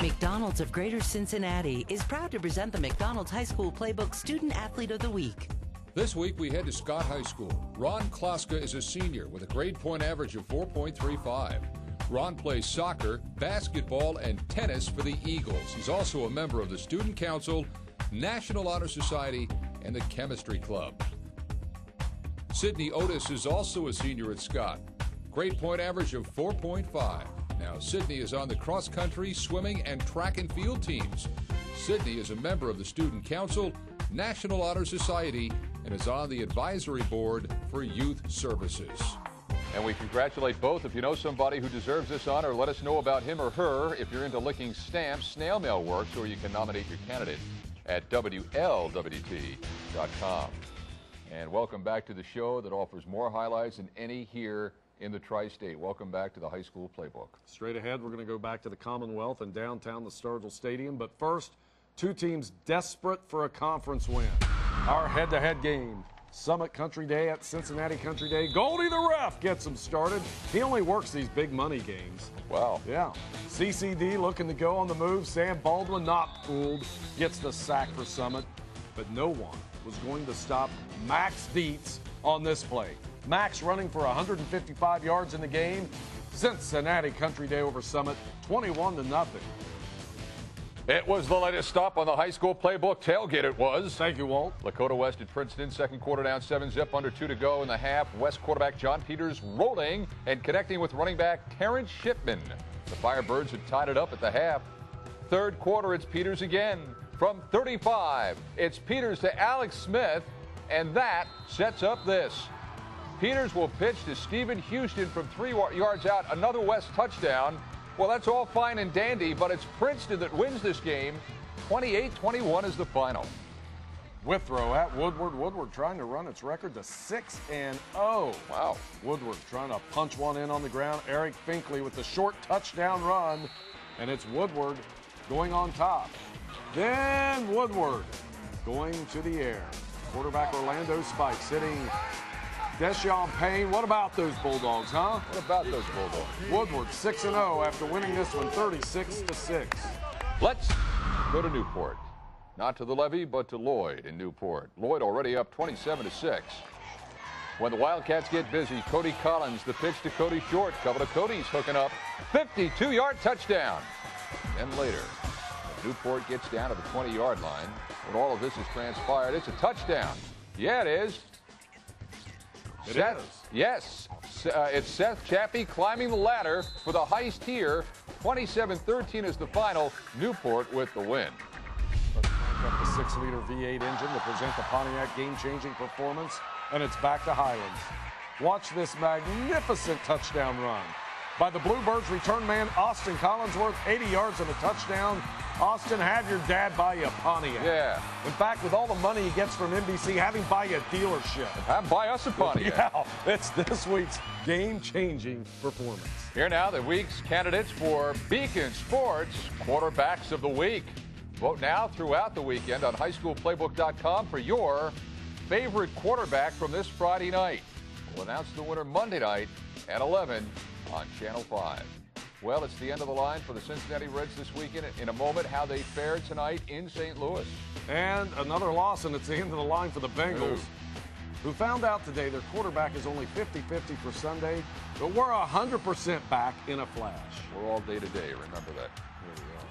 McDonald's of Greater Cincinnati is proud to present the McDonald's High School Playbook Student Athlete of the Week. This week we head to Scott High School. Ron Kloska is a senior with a grade point average of 4.35. Ron plays soccer, basketball, and tennis for the Eagles. He's also a member of the Student Council, National Honor Society, and the Chemistry Club. Sydney Otis is also a senior at Scott. Grade point average of 4.5. Now, Sydney is on the cross-country, swimming, and track and field teams. Sydney is a member of the Student Council, National Honor Society, and is on the advisory board for youth services. And we congratulate both. If you know somebody who deserves this honor, let us know about him or her. If you're into licking stamps, snail mail works, or you can nominate your candidate at WLWT.com. And welcome back to the show that offers more highlights than any here in the Tri-State. Welcome back to the High School Playbook. Straight ahead, we're going to go back to the Commonwealth in downtown the Stargell Stadium. But first, two teams desperate for a conference win. Our head-to-head game. Summit Country Day at Cincinnati Country Day. Goldie the ref gets him started. He only works these big money games. Wow. Yeah. CCD looking to go on the move. Sam Baldwin, not fooled, gets the sack for Summit. But no one was going to stop Max Dietz on this play. Max running for 155 yards in the game. Cincinnati Country Day over Summit, 21-0. It was the latest stop on the High School Playbook tailgate. It was. Thank you, Walt. Lakota West at Princeton, second quarter down 7-zip, under 2 to go in the half. West quarterback John Peters rolling and connecting with running back Terrence Shipman. The Firebirds had tied it up at the half. Third quarter, it's Peters again. From 35, it's Peters to Alex Smith, and that sets up this. Peters will pitch to Stephen Houston from 3 yards out, another West touchdown. Well, that's all fine and dandy, but it's Princeton that wins this game. 28-21 is the final. Withrow at Woodward. Woodward trying to run its record to 6-0. Wow. Woodward trying to punch one in on the ground. Eric Finkley with the short touchdown run, and it's Woodward going on top. Then Woodward going to the air. Quarterback Orlando Spikes hitting Deshaun Payne. What about those Bulldogs, huh? What about those Bulldogs? Woodward 6-0 after winning this one 36-6. Let's go to Newport. Not to the Levy, but to Lloyd in Newport. Lloyd already up 27-6. When the Wildcats get busy, Cody Collins, the pitch to Cody Short. Couple of Cody's hooking up. 52-yard touchdown. Then later, Newport gets down to the 20-yard line. When all of this has transpired, it's a touchdown. Yeah, it is. Yes. It's Seth Chappie climbing the ladder for the heist here. 27-13 is the final. Newport with the win. Let's crank up the 6-liter V8 engine to present the Pontiac game-changing performance, and it's back to Highlands. Watch this magnificent touchdown run by the Bluebirds return man Austin Collinsworth, 80 yards and a touchdown. Austin, have your dad buy you a Pontiac. Yeah. In fact, with all the money he gets from NBC, have him buy you a dealership. Have him buy us a Pontiac. Yeah, it's this week's game-changing performance. Here now, the week's candidates for Beacon Sports Quarterbacks of the Week. Vote now throughout the weekend on highschoolplaybook.com for your favorite quarterback from this Friday night. We'll announce the winner Monday night at 11 on Channel 5. Well, it's the end of the line for the Cincinnati Reds this weekend. In a moment, how they fared tonight in St. Louis. And another loss, and it's the end of the line for the Bengals, who found out today their quarterback is only 50-50 for Sunday, but we're 100% back in a flash. We're all day to day, remember that. Here we are.